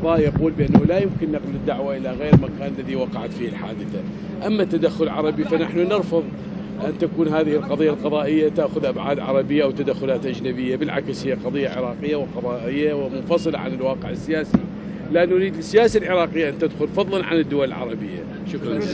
القضاء يقول بأنه لا يمكن نقل الدعوة إلى غير المكان الذي وقعت فيه الحادثة. أما التدخل العربي فنحن نرفض أن تكون هذه القضية القضائية تأخذ أبعاد عربية أو تدخلات أجنبية، بالعكس هي قضية عراقية وقضائية ومنفصلة عن الواقع السياسي. لا نريد السياسة العراقية أن تدخل فضلا عن الدول العربية. شكرا.